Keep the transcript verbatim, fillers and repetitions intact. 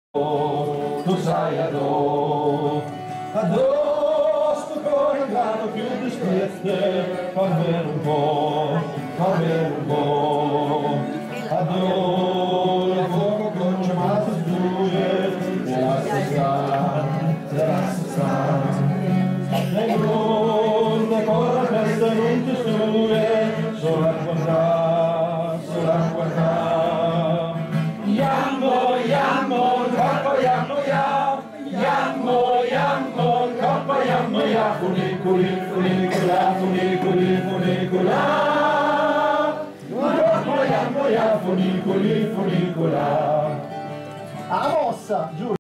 Tu sai adò, adò sto cuore grano più di stesse, fammelo un po', fammelo un po', adò il fuoco con ciamato sbuie, e la sesta, e la sesta, le gronde con la testa non ti stue, solo a guardare, solo a guardare. Jammo, jammo, koppa jammo ja, jammo, jammo, koppa jammo ja, funiculi, funicula, funiculi, funicula. Koppa jammo ja, funiculi, funicula. A mossa, giù.